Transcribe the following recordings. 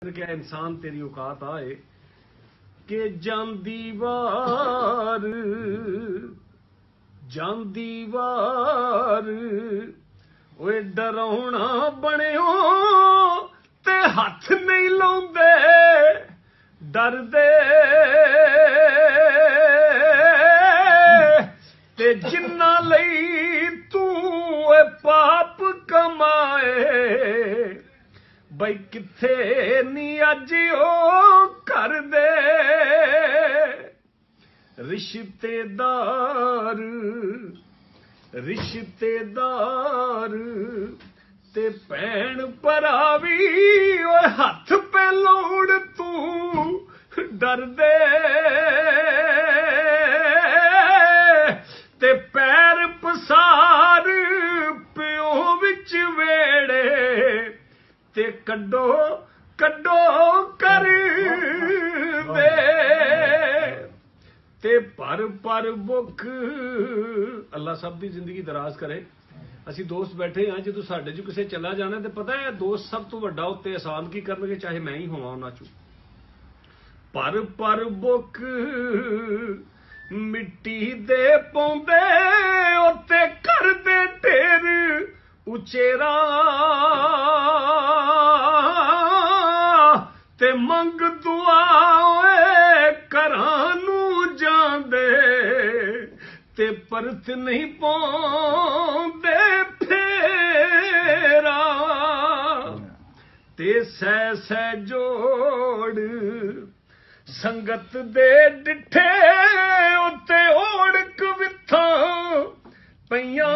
क्या इंसान तेरी औकात आए कि ਜਾਂਦੀ वार ओए डराउना बनियो ते हथ नहीं लाउंदे डरदे ते जिन्ना लई तू पाप कमाए बई किथे नी अज ओ कर दे रिश्तेदार ते भैन भरा भी ओए हथ पे लाउण तू डर दे ते पैर पसार प्यो विच वेड़े ते कड्डो कर दे ते पर बुख अल्लाह सब दी जिंदगी दराज करे। असी दोस्त बैठे हाँ जो साडे चो किसे चला जाना तो पता है दोस्त सब तो वड्डा उत्ते एहसान की करनगे चाहे मैं ही होवां उन्हां चों। पर बुख मिट्टी दे पौंदे उत्ते कर दे ढेर उचेरा ते मंग दुआ घरां नूं जांदे ते परत नहीं पाउंदे फेरा ते सह जोड़ संगत दे डिठे उत्ते ओढ़क विथां पईयां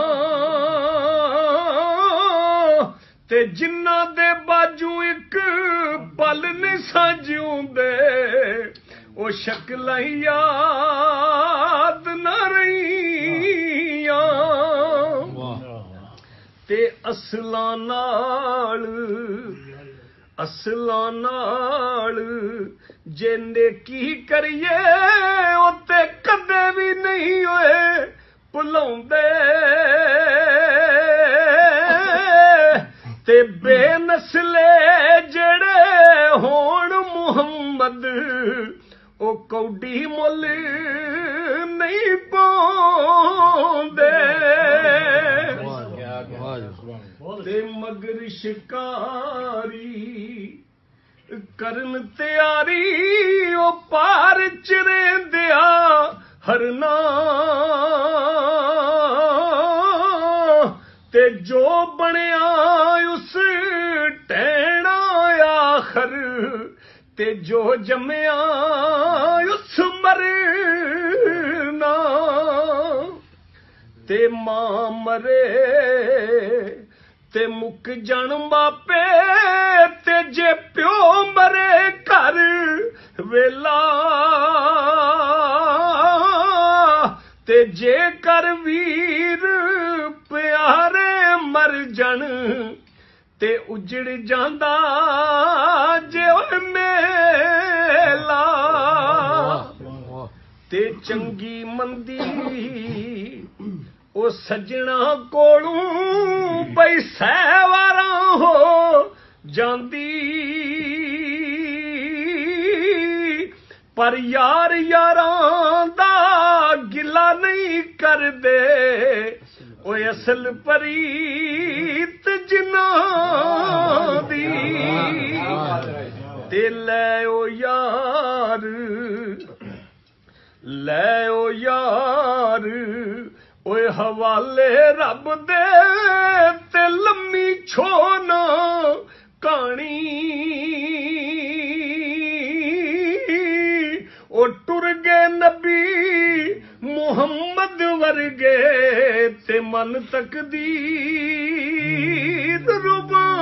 ते जिन्ना दे बाजू एक पल नहीं साजूंदे ओ शक्लां याद न रहियां ते असलां नाल जे नेकी करिए उत्ते कदे भी नहीं होए भुलाउंदे ते बेनस्ले जेड़े होण मुहम्मद ओ कौडी मुल नहीं पाउंदे ते मगर शिकारी करन तैयारी ओ पार चरेंदिया हरना ते जो बनिया उस टैना आखर ते जो जमिया उस मरना ते मां मरे ते मुक जन मापे ते जे प्यो मरे घर वेला ते जे कर वीर प्यारे मर जन ते उजड़ जांदा जे मेला ते चंगी मंदी ओ सजना कोलू बई सहवारा हो जांदी पर यारां दा गिला नहीं कर दे ओ असल परीत जिन्ना दी ते लै ओ यार ओए हवाले रब दे ते लम्मी छोना कहानी ओ टुर गए नबी मुहम्मद वर्गे ते मन तकदीर रुबा